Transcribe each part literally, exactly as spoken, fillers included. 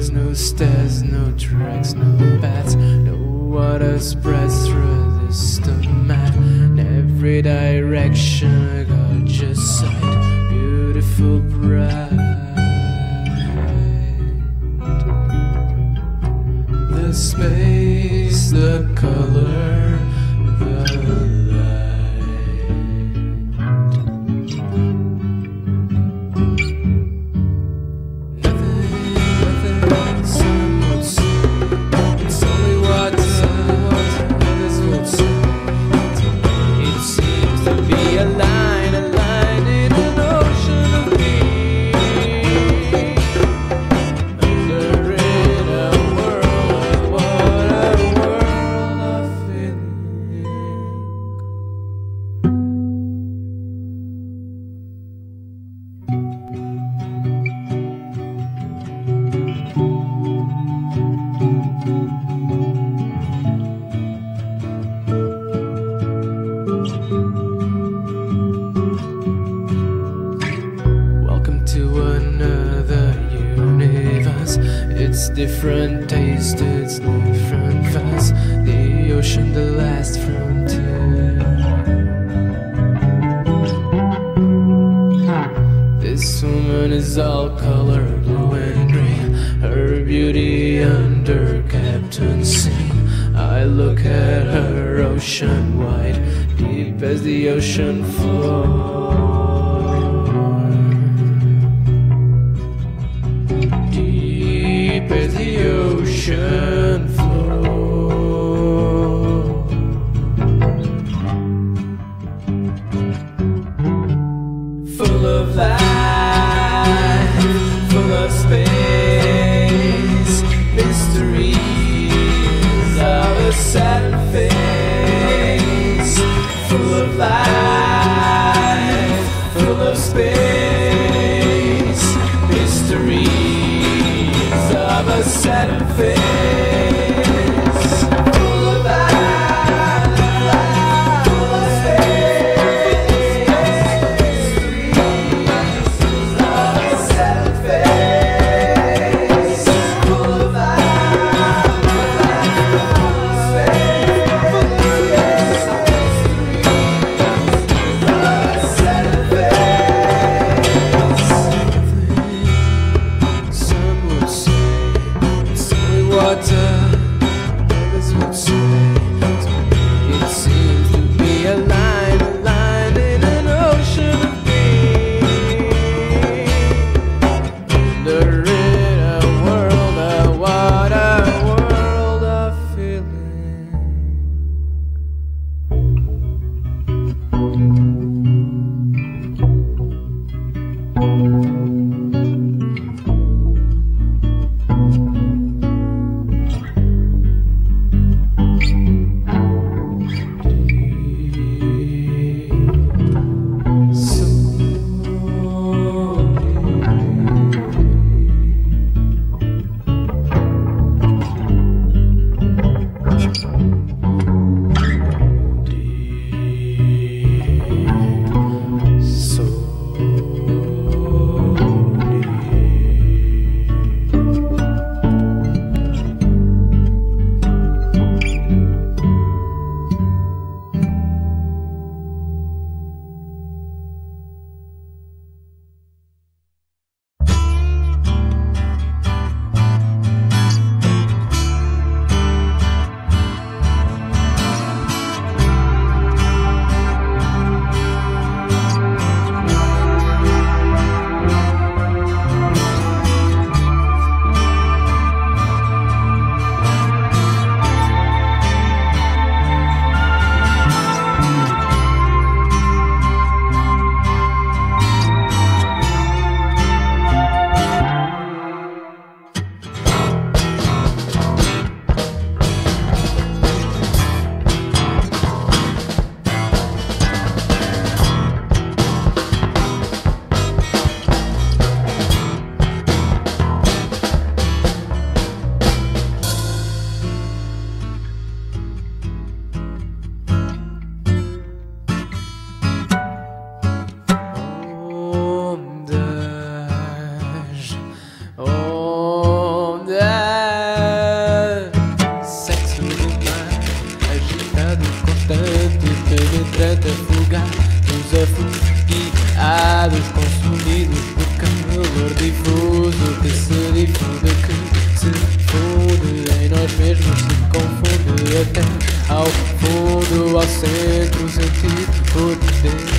doors, no stairs, no tracks, no paths. No water spreads through the stone mat. In every direction a gorgeous sight, beautiful bright. The space, the color, the light. Nothing, nothing, some would say it's only water, others would say it seems to be a line, a line in an ocean of being. Under it a world, what a world of feeling. Welcome to another universe. It's different taste, it's different fast. The ocean, the last frontier. This woman is all color, blue and green. Her beauty under Captain Scene. I look at her ocean wide, deep as the ocean floor. Deep as the ocean floor. Full of life, full of space, mysteries of a sad face. Full of life, full of space, mysteries of a sad face. Full of life, full of space, mysteries of a sad face. Full of life, full of space, mysteries of a sad face. Some would say it's only water, others would say it seems to be a line, a line in an ocean of being. Under it a world, a what a world of feeling. So difuso que se difunde, que se funde em nós mesmos, se confunde até ao fundo, ao centro, sentir poder.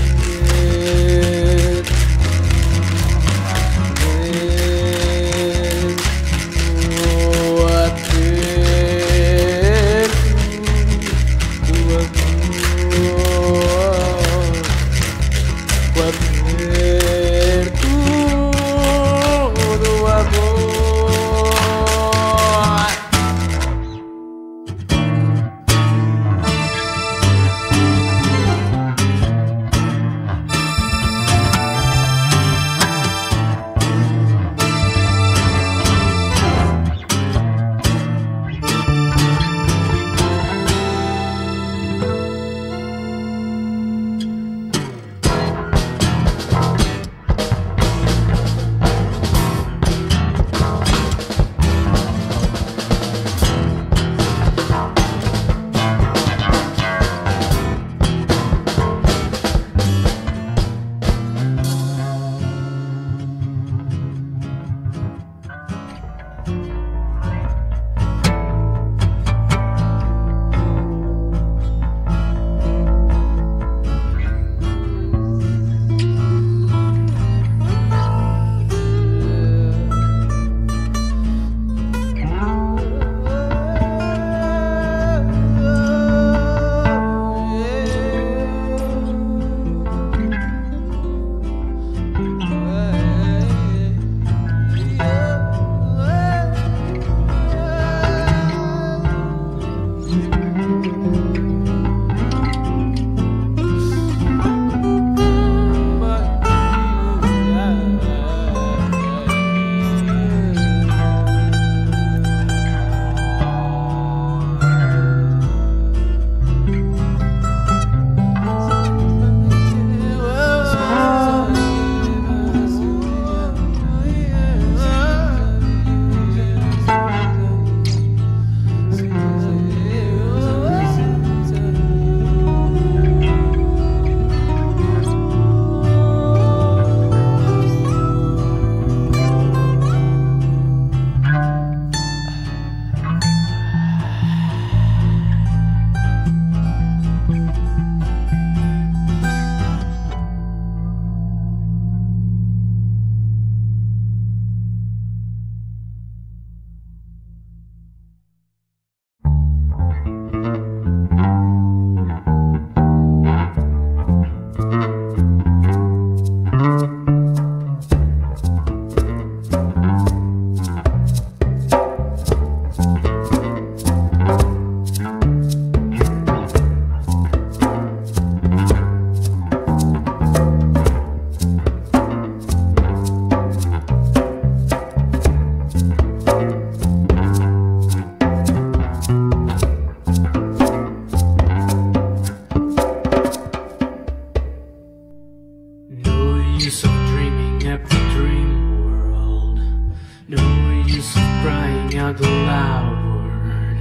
Out the loud word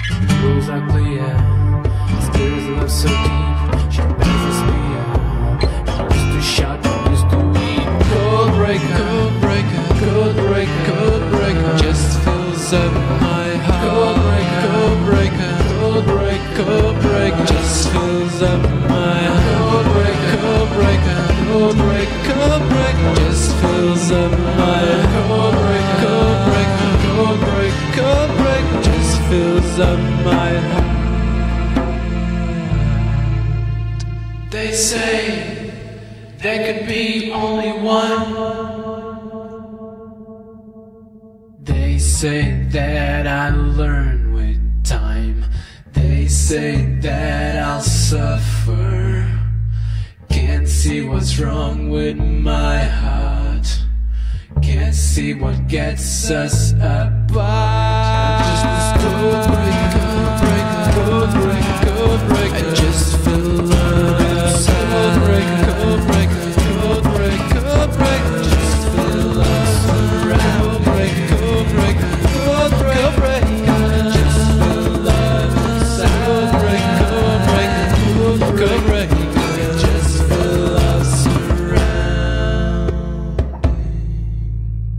rules are clear. Stirs love so deep, she passes me out. Used to shout, used to eat. Code breaker, code breaker, code breaker, code breaker. Just fills up my heart. Code breaker, code breaker, code breaker, code breaker. Just fills up my heart. Code breaker, code breaker, code breaker, code breaker. Just fills up my heart. Code breaker, code breaker, code breaker. Code break just fills up my heart. They say there could be only one. They say that I learn with time. They say that I'll suffer. Can't see what's wrong with my heart. Can't see what gets us apart. Just this code break, code break, code break, code break. I just feel us. Code break, code break, code break, code break. Just feel us around. Code break, code break, code break, code break. I just feel us. Code break, code break, code break, code break. I just feel us around.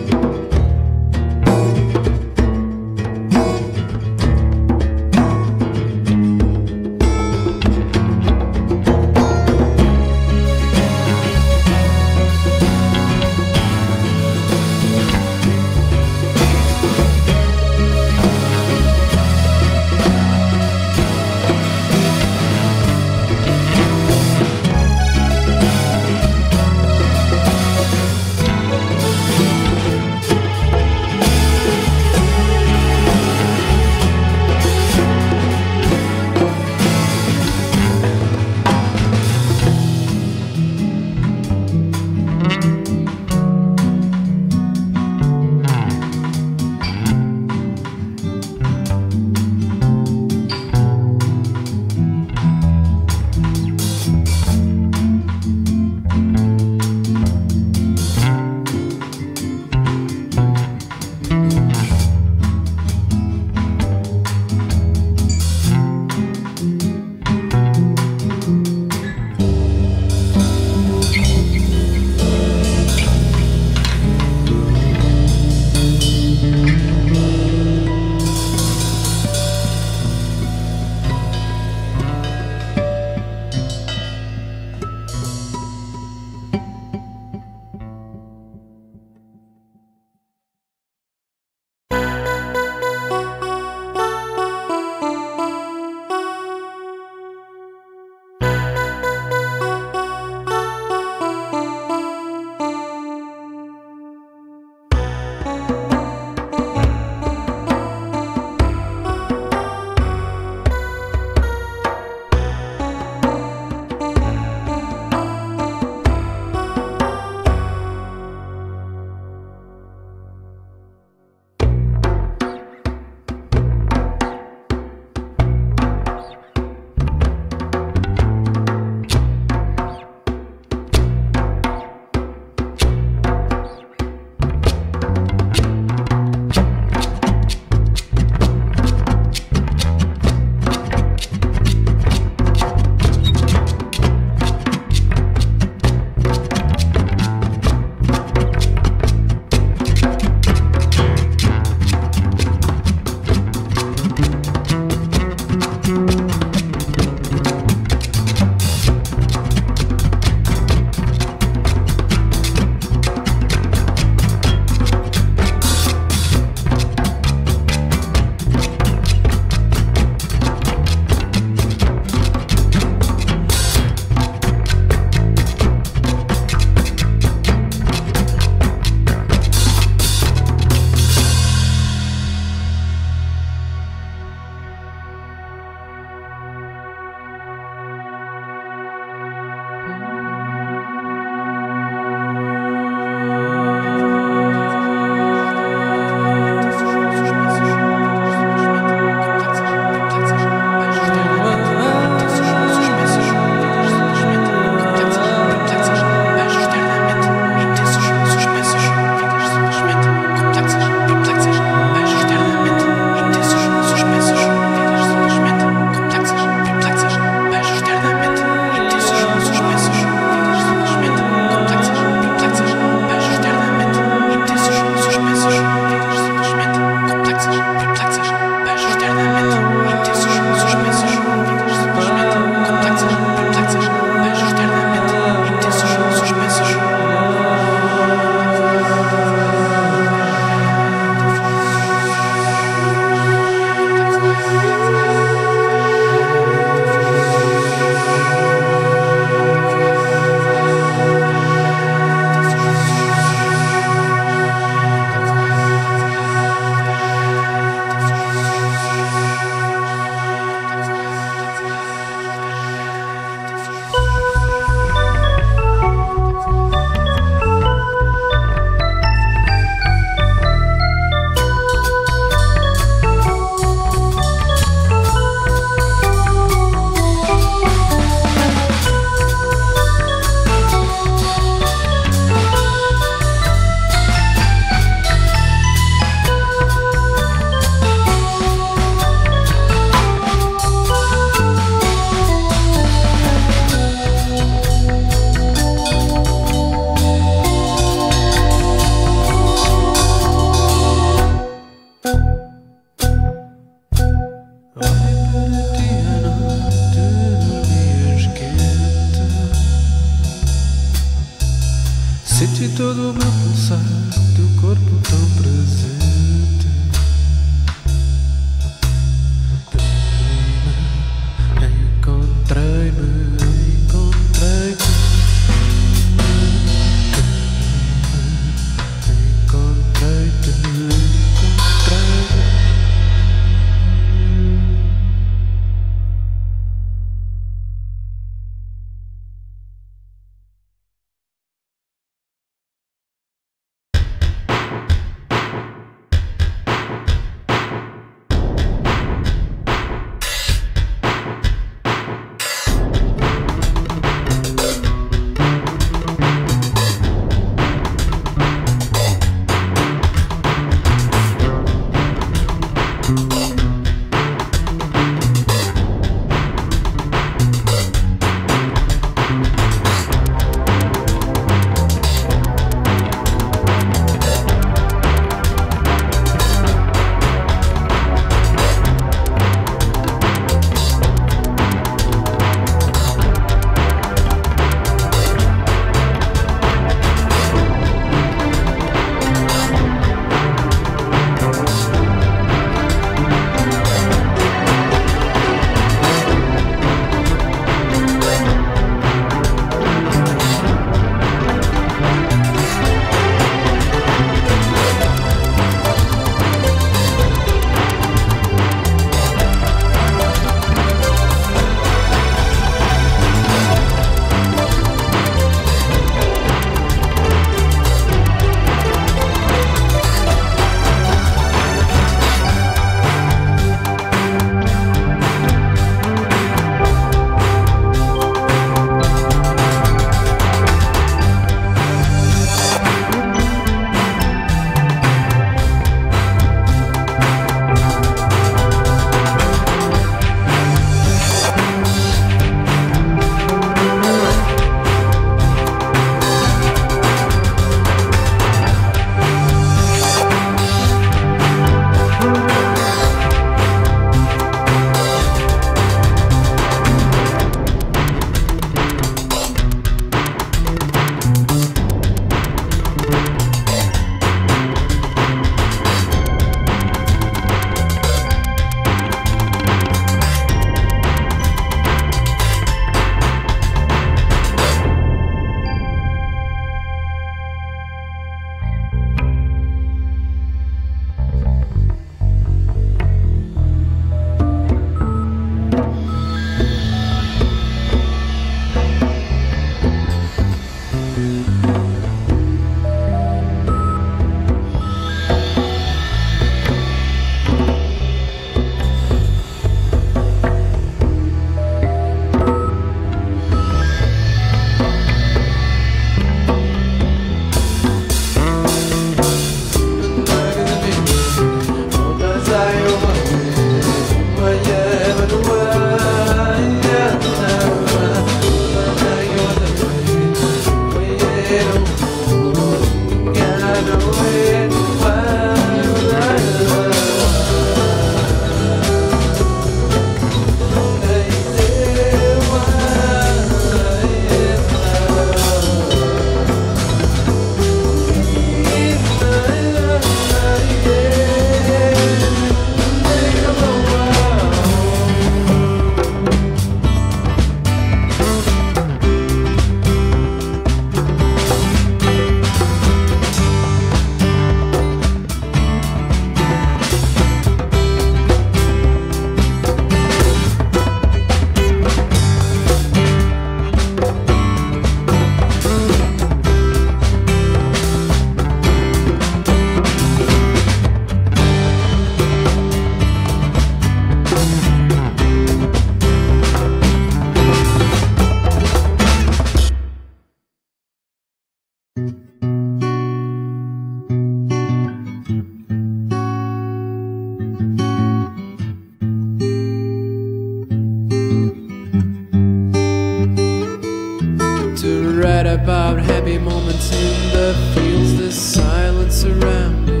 about happy moments in the fields, the silence around me.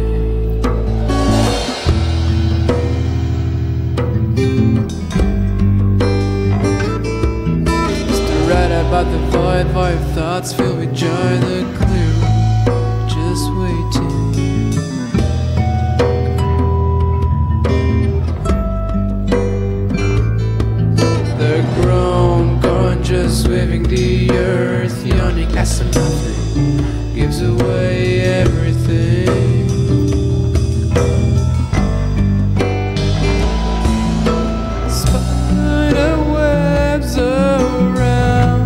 About the void, void thoughts filled with joy, the clear room, just waiting. The grown corn just waving, the earth yawning as if nothing gives away everything. Spider webs around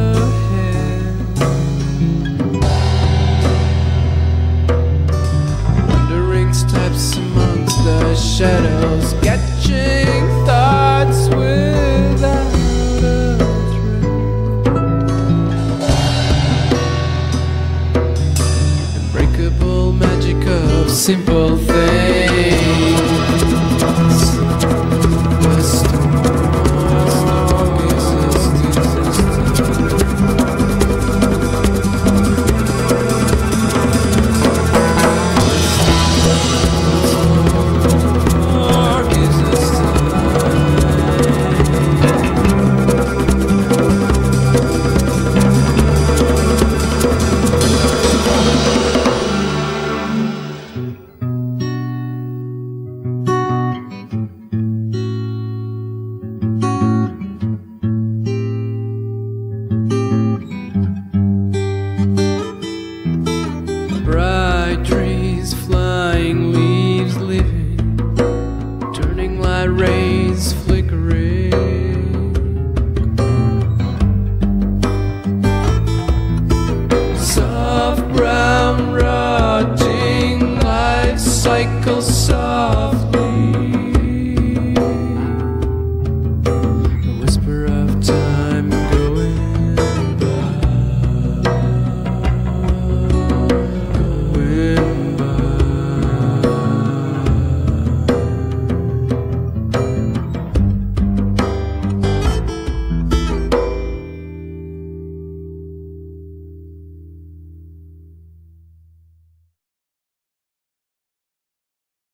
amongst the shadows, catching thoughts without a thread. Unbreakable magic of simple things. The storm is bright trees, flying leaves living, turning light rays flickering. Soft brown rotting life cycle.